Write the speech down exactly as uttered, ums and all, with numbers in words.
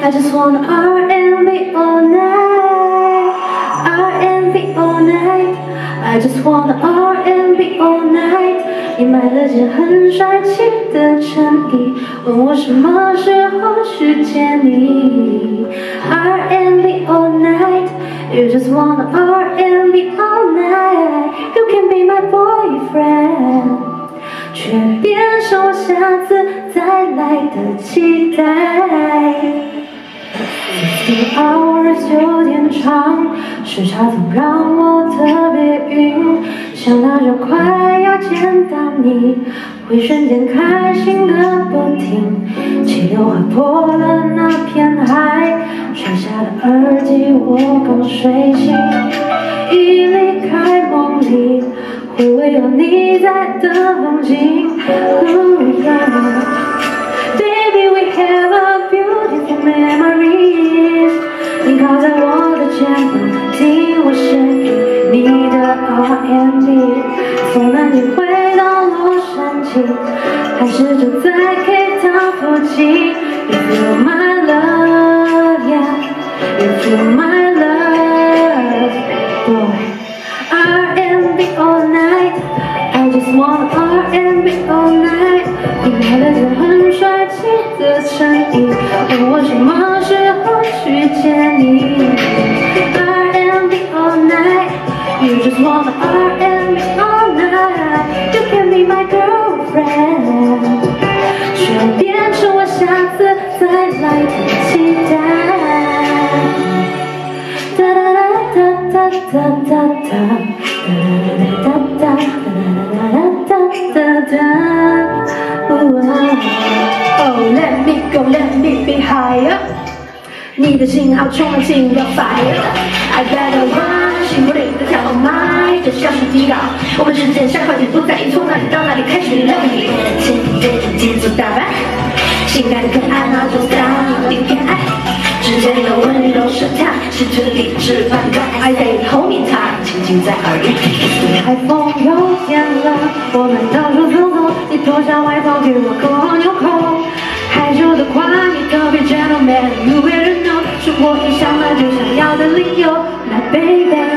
I just wanna R and B all night, R and B all night. I just wanna R and B all night。你买了件很帅气的衬衣，问我什么时候去见你。R and B all night, you just wanna R and B all night. You can be my boyfriend， 却变成我下次再来的期待。Sixty hours 有点长，时差总让我特别晕，想到就快要见到你，会瞬间开心的不停。气流划破了那片海，摔下的耳机我刚睡醒，一离开梦里，回味有你在的风景。Oh yeah, baby we have a beautiful memories。你靠在我的肩膀，听我声音，你的 R and B， 从南京回到洛杉矶，还是住在 K Town 附近。You feel my love, yeah, you feel my love, boy. R and B all night, I just wanna R and B all night。你买了件很帅气的衬衣，问我什么时候去见你。R and B all night, you just wanna R and B all night. You can be my girlfriend， 却变成我下次再来的期待。哒哒哒哒哒哒哒哒哒哒哒哒哒哒哒。Oh, let me go, let me be higher。你的信号充满信要 fire。I better run， 幸福里的跳迈，这像是提高。我们之间像快点不在意，从哪里到哪里开始留意。前面的节奏打败，性感的可爱那种 style， 你偏爱。之间的温柔试探，试图理智判断。I say hold me tight， 轻轻在耳边。海风又变了，我们到处走走，你脱下外套给我扣纽扣。害羞的夸你特别 gentleman， you better know， 是我一想到就想要的理由。My baby。